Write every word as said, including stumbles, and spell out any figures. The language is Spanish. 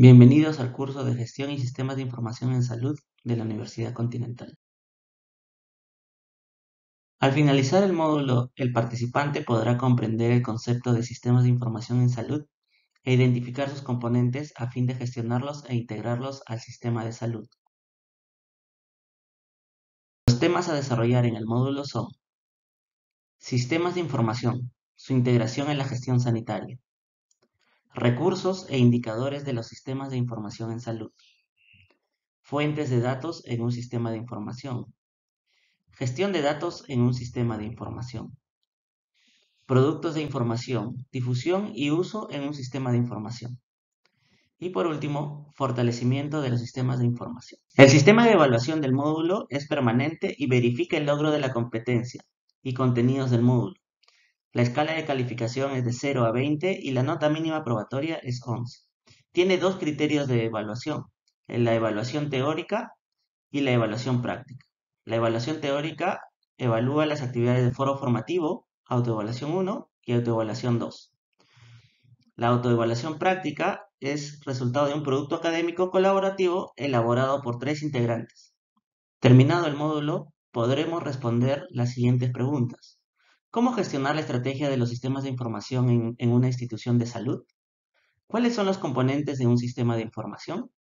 Bienvenidos al curso de Gestión y Sistemas de Información en Salud de la Universidad Continental. Al finalizar el módulo, el participante podrá comprender el concepto de sistemas de información en salud e identificar sus componentes a fin de gestionarlos e integrarlos al sistema de salud. Los temas a desarrollar en el módulo son sistemas de información, su integración en la gestión sanitaria, recursos e indicadores de los sistemas de información en salud, fuentes de datos en un sistema de información, gestión de datos en un sistema de información, productos de información, difusión y uso en un sistema de información. Y por último, fortalecimiento de los sistemas de información. El sistema de evaluación del módulo es permanente y verifica el logro de la competencia y contenidos del módulo. La escala de calificación es de cero a veinte y la nota mínima probatoria es once. Tiene dos criterios de evaluación, la evaluación teórica y la evaluación práctica. La evaluación teórica evalúa las actividades del foro formativo, autoevaluación uno y autoevaluación dos. La autoevaluación práctica es resultado de un producto académico colaborativo elaborado por tres integrantes. Terminado el módulo, podremos responder las siguientes preguntas. ¿Cómo gestionar la estrategia de los sistemas de información en, en una institución de salud? ¿Cuáles son los componentes de un sistema de información?